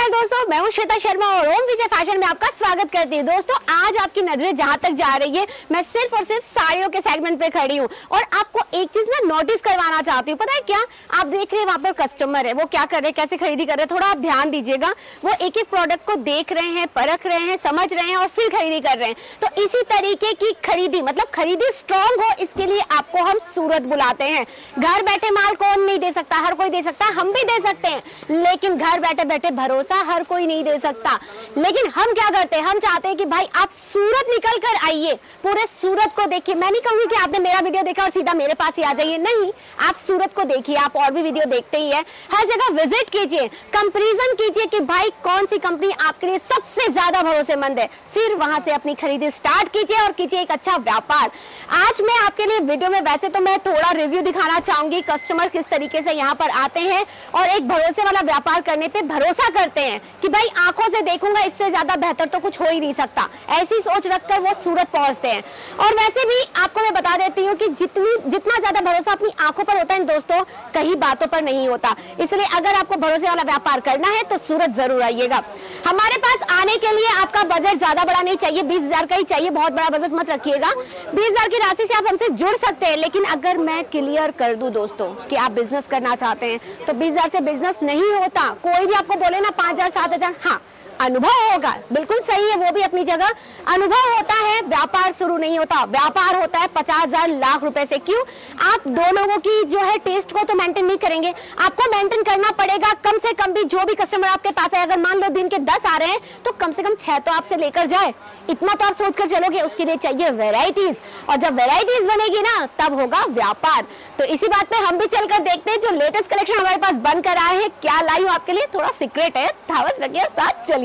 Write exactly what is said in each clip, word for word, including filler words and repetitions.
नमस्कार दोस्तों, मैं हूं श्वेता शर्मा और ओम विजय फैशन में आपका स्वागत करती हूं। दोस्तों आज आपकी नजरें जहां तक जा रही है, मैं सिर्फ और सिर्फ साड़ियों के सेगमेंट पे खड़ी हूं और आपको एक चीज ना नोटिस करवाना चाहती हूं। पता है क्या? आप देख रहे हैं वहां पर कस्टमर है, वो क्या कर रहे हैं, कैसे खरीदी कर रहे हैं, थोड़ा आप ध्यान दीजिएगा। वो एक एक प्रोडक्ट को देख रहे हैं, परख रहे हैं, समझ रहे हैं और फिर खरीदी कर रहे हैं। तो इसी तरीके की खरीदी, मतलब खरीदी स्ट्रॉन्ग हो, इसके लिए आपको हम सूरत बुलाते हैं। घर बैठे माल कौन नहीं दे सकता? हर कोई दे सकता, हम भी दे सकते हैं, लेकिन घर बैठे बैठे भरोसा हर कोई नहीं दे सकता। लेकिन हम क्या करते हैं, हम चाहते हैं कि भाई आप सूरत निकल कर आइए, पूरे सूरत को देखिए। मैं नहीं कहूंगी कि आपने मेरा वीडियो देखा और सीधा मेरे पास ही आ जाइए, नहीं, आप सूरत को देखिए। आप और भी वीडियो देखते ही है, हर जगह विजिट कीजिए, कंपैरिजन कीजिए कि भाई कौन सी कंपनी आपके लिए सबसे ज्यादा भरोसेमंद है, फिर वहां से अपनी खरीदी स्टार्ट कीजिए और कीजिए एक अच्छा व्यापार। आज मैं आपके लिए वीडियो में, वैसे तो मैं थोड़ा रिव्यू दिखाना चाहूंगी, कस्टमर किस तरीके से यहाँ पर आते हैं और एक भरोसे वाला व्यापार करने पे भरोसा करते हैं कि भाई आंखों से देखूंगा, इससे ज्यादा बेहतर तो कुछ हो ही नहीं सकता, ऐसी सोच रखकर वो सूरत पहुंचते हैं। और वैसे भी आपको मैं बता देती हूँ कि जितनी जितना ज्यादा भरोसा अपनी आंखों पर होता है दोस्तों, कहीं बातों पर नहीं होता। इसलिए अगर आपको भरोसे वाला व्यापार करना है तो सूरत जरूर आइएगा। हमारे पास आने के लिए आपका बजट ज्यादा बड़ा नहीं चाहिए, बीस हजार का ही चाहिए, बहुत बड़ा बजट मत रखिएगा। बीस हजार की राशि से आप हमसे जुड़ सकते हैं। लेकिन अगर मैं क्लियर कर दूं दोस्तों कि आप बिजनेस करना चाहते हैं तो बीस हजार से बिजनेस नहीं होता। कोई भी आपको बोले ना पांच हजार सात हजार, हाँ अनुभव होगा, बिल्कुल सही है, वो भी अपनी जगह अनुभव होता है, व्यापार शुरू नहीं होता। व्यापार होता है पचास हजार लाख रुपए से। क्यों? आप दो लोगों की जो है टेस्ट को तो मेंटेन नहीं करेंगे, आपको मेंटेन करना पड़ेगा। कम से कम भी जो भी कस्टमर आपके पास है, अगर मान लो दिन के दस आ रहे हैं तो कम से कम छह तो आपसे लेकर जाए, इतना तो आप सोचकर चलोगे। उसके लिए चाहिए वेराइटीज, और जब वेराइटीज बनेगी ना तब होगा व्यापार। तो इसी बात पे हम भी चलकर देखते हैं जो लेटेस्ट कलेक्शन हमारे पास बनकर आए हैं, क्या लाई हूं आपके लिए, थोड़ा सीक्रेट है, धावस रखिए, साथ चलिए।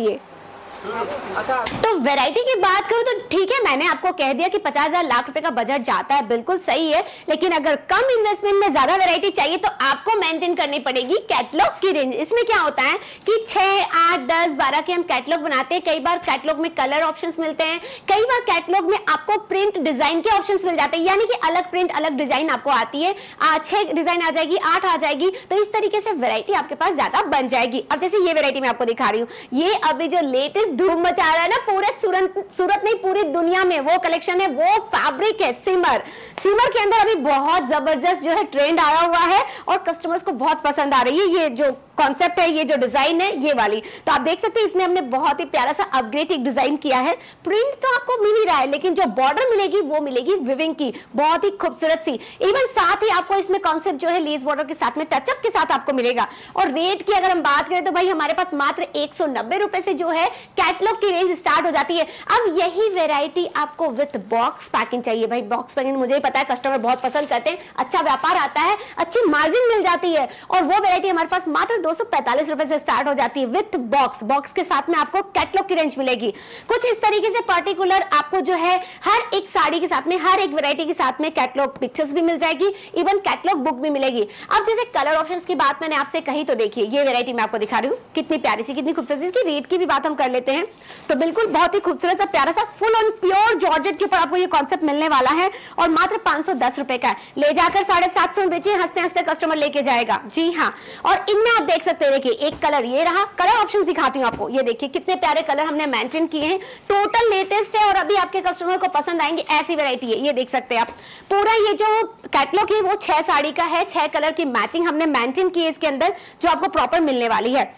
तो वैरायटी की बात करूं तो ठीक है, मैंने आपको कह दिया कि पचास हजार लाख रुपए का बजट जाता है, बिल्कुल सही है। लेकिन अगर कम इन्वेस्टमेंट में ज्यादा वैरायटी चाहिए तो आपको मेंटेन करनी पड़ेगी कैटलॉग की रेंज। इसमें क्या होता है कि छह, आठ, दस, बारह के हम कैटलॉग बनाते हैं। कई बार कैटलॉग में कलर ऑप्शंस मिलते हैं, कई बार कैटलॉग में आपको प्रिंट डिजाइन के ऑप्शंस मिल जाते हैं, यानी कि अलग प्रिंट अलग डिजाइन आपको आती है। छह डिजाइन आ जाएगी, आठ आ जाएगी, तो इस तरीके से वैरायटी आपके पास ज्यादा बन जाएगी। अब जैसे ये वैरायटी मैं आपको दिखा रही हूँ, ये अभी जो लेटेस्ट धूम मचा रहा है ना पूरे सूरत सूरत नहीं पूरी दुनिया में, वो कलेक्शन है, वो फैब्रिक है सिमर। सिमर के अंदर अभी बहुत जबरदस्त जो है ट्रेंड आया हुआ है और कस्टमर्स को बहुत पसंद आ रही है ये जो कॉन्सेप्ट है, ये जो डिजाइन है, ये वाली। तो आप देख सकते हैं इसमें हमने बहुत ही प्यारा सा अपग्रेड एक डिजाइन किया है। प्रिंट तो आपको मिल ही रहा है, लेकिन जो बॉर्डर मिलेगी वो मिलेगी विविंग की, बहुत ही खूबसूरत सी। इवन साथ ही आपको इसमें कॉन्सेप्ट जो है लेस बॉर्डर के साथ में टचअप के साथ आपको मिलेगा। और रेट की अगर हम बात करें तो भाई हमारे पास मात्र एक सौ नब्बे रुपए से जो है कैटलॉग की रेंज स्टार्ट हो जाती है। अब यही वेरायटी आपको विथ बॉक्स पैकिंग चाहिए। भाई बॉक्स पैकिंग मुझे ही पता है कस्टमर बहुत पसंद करते हैं, अच्छा व्यापार आता है, अच्छी मार्जिन मिल जाती है, और वो वेरायटी हमारे पास मात्र दो सौ पैंतालीस रुपए से स्टार्ट हो जाती है विथ बॉक्स। बॉक्स के साथ में आपको कैटलॉग की रेंज मिलेगी। कुछ इस तरीके से पर्टिकुलर आपको जो है हर एक साड़ी के साथ में, हर एक वैरायटी के साथ में कैटलॉग पिक्चर्स भी मिल जाएगी, इवन कैटलॉग बुक भी मिलेगी। अब जैसे कलर ऑप्शंस की बात मैंने आपसे कही, तो देखिए ये वैरायटी मैं आपको दिखा रही हूँ, कितनी प्यारी सी, कितनी खूबसूरत सी। इसकी रेट की भी बात हम कर लेते हैं तो बिल्कुल बहुत ही खूबसूरत सा प्यारा सा फुल ऑन प्योर जॉर्जेट के ऊपर आपको ये कॉन्सेप्ट मिलने वाला है और मात्र पांच सौ दस रुपए का है। ले जाकर साढ़े सात सौ में बेचिए, हंसते हंसते कस्टमर लेके जाएगा। जी हाँ, और इनमें आप देख सकते हैं, देखिए एक कलर ये रहा। कलर ऑप्शंस दिखाती हूं आपको, ये देखिए कितने प्यारे कलर हमने मेंशन किए हैं, टोटल लेटेस्ट है और अभी आपके कस्टमर को पसंद आएंगे ऐसी वैरायटी है। ये देख सकते हैं आप, पूरा ये जो कैटलॉग है वो छह साड़ी का है, छह कलर की मैचिंग हमने मेंशन की है इसके अंदर, जो आपको प्रॉपर मिलने वाली है।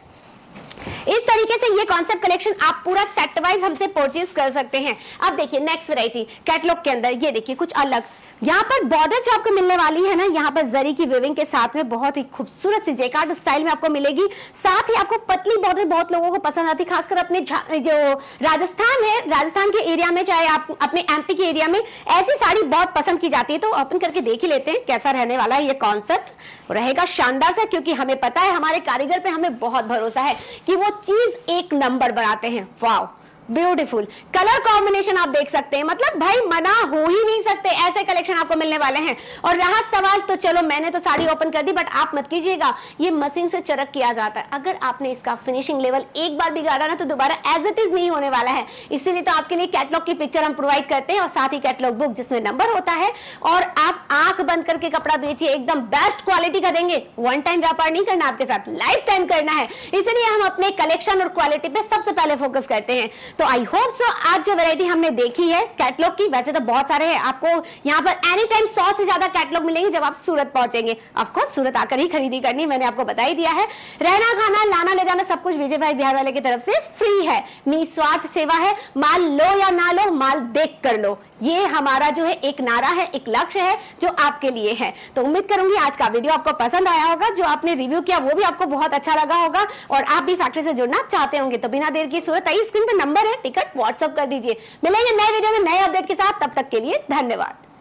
इस तरीके से ये कॉन्सेप्ट कलेक्शन आप पूरा सेट वाइज हमसे परचेज कर सकते हैं। अब देखिए नेक्स्ट वैरायटी कैटलॉग के अंदर, ये देखिए कुछ अलग, यहाँ पर बॉर्डर जो आपको मिलने वाली है ना, यहाँ पर जरी की विविंग के साथ में बहुत ही खूबसूरत सी जेकार्ड स्टाइल में आपको मिलेगी। साथ ही आपको पतली बॉर्डर बहुत लोगों को पसंद आती है, खासकर अपने जो राजस्थान है, राजस्थान के एरिया में, चाहे आप अपने एमपी के एरिया में, ऐसी साड़ी बहुत पसंद की जाती है। तो ओपन करके देख ही लेते हैं कैसा रहने वाला है ये कॉन्सेप्ट। रहेगा शानदार सा, क्योंकि हमें पता है, हमारे कारीगर पे हमें बहुत भरोसा है कि वो चीज एक नंबर बनाते हैं। वाव, ब्यूटीफुल कलर कॉम्बिनेशन आप देख सकते हैं, मतलब भाई मना हो ही नहीं सकते, ऐसे कलेक्शन आपको मिलने वाले हैं। और रहा सवाल, तो चलो मैंने तो साड़ी ओपन कर दी, बट आप मत कीजिएगा, ये मशीन से चरक किया जाता है। अगर आपने इसका फिनिशिंग लेवल एक बार बिगाड़ा ना तो दोबारा एज इट इज नहीं होने वाला है। इसीलिए तो आपके लिए कैटलॉग की पिक्चर हम प्रोवाइड करते हैं और साथ ही कैटलॉग बुक जिसमें नंबर होता है, और आप आंख बंद करके कपड़ा बेचिए, एकदम बेस्ट क्वालिटी का देंगे। वन टाइम व्यापार नहीं करना, आपके साथ लाइफ टाइम करना है, इसलिए हम अपने कलेक्शन और क्वालिटी पे सबसे पहले फोकस करते हैं। तो आई होप सो आज जो वैरायटी हमने देखी है कैटलॉग की, वैसे तो बहुत सारे हैं, आपको यहाँ पर एनी टाइम सौ से ज्यादा कैटलॉग मिलेंगे जब आप सूरत पहुंचेंगे। ऑफ कोर्स सूरत आकर ही खरीदी करनी, मैंने आपको बता ही दिया है। रहना खाना लाना ले जाना सब कुछ विजय भाई बिहार वाले की तरफ से फ्री है, निस्वार्थ सेवा है। माल लो या ना लो, माल देख कर लो, ये हमारा जो है एक नारा है, एक लक्ष्य है जो आपके लिए है। तो उम्मीद करूंगी आज का वीडियो आपको पसंद आया होगा, जो आपने रिव्यू किया वो भी आपको बहुत अच्छा लगा होगा, और आप भी फैक्ट्री से जुड़ना चाहते होंगे तो बिना देर की सूरत आई स्क्रीन पर नंबर है, टिकट व्हाट्सएप कर दीजिए। मिलेंगे नए वीडियो में नए अपडेट के साथ, तब तक के लिए धन्यवाद।